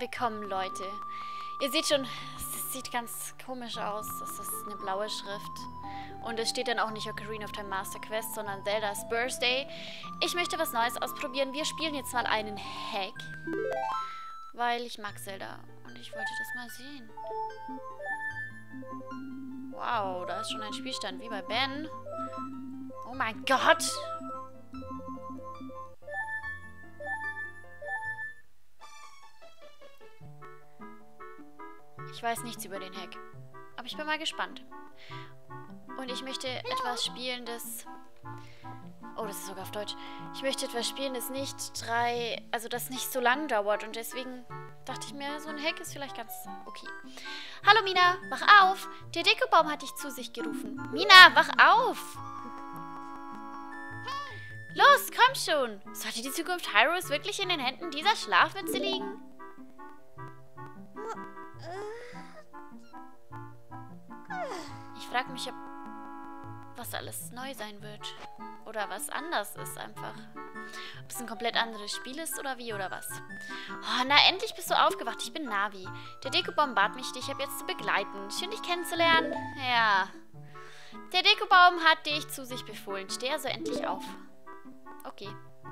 Willkommen, Leute. Ihr seht schon, es sieht ganz komisch aus. Das ist eine blaue Schrift. Und es steht dann auch nicht Ocarina of Time Master Quest, sondern Zelda's Birthday. Ich möchte was Neues ausprobieren. Wir spielen jetzt mal einen Hack. Weil ich mag Zelda. Und ich wollte das mal sehen. Wow, da ist schon ein Spielstand wie bei Ben. Oh mein Gott! Ich weiß nichts über den Hack. Aber ich bin mal gespannt. Und ich möchte etwas spielen, das... Oh, das ist sogar auf Deutsch. Ich möchte etwas spielen, das das nicht so lang dauert. Und deswegen dachte ich mir, so ein Hack ist vielleicht ganz okay. Hallo Mina, wach auf! Der Dekobaum hat dich zu sich gerufen. Mina, wach auf! Los, komm schon! Sollte die Zukunft Hyrule's wirklich in den Händen dieser Schlafmütze liegen? Ich frage mich, ob was alles neu sein wird. Oder was anders ist einfach. Ob es ein komplett anderes Spiel ist oder wie oder was. Oh, na, endlich bist du aufgewacht. Ich bin Navi. Der Dekobaum bat mich, dich ab jetzt zu begleiten. Schön, dich kennenzulernen. Ja. Der Dekobaum hat dich zu sich befohlen. Steh also endlich auf. Okay.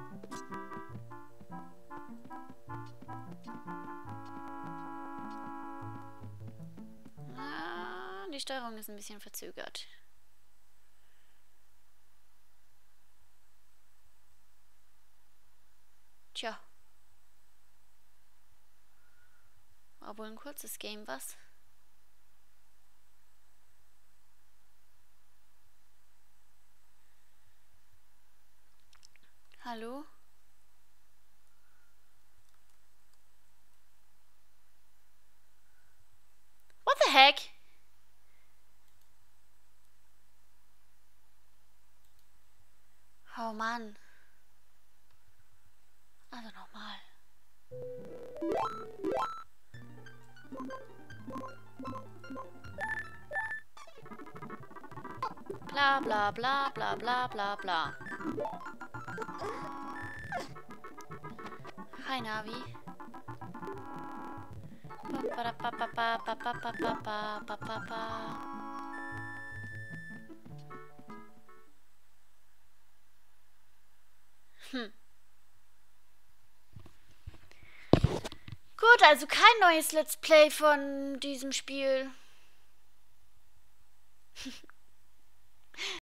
Die Steuerung ist ein bisschen verzögert. Tja. War wohl ein kurzes Game, was? Hallo? What the heck? Oh Mann. Also nochmal. Bla bla bla bla bla bla bla. Hi Navi. Gut, also kein neues Let's Play von diesem Spiel.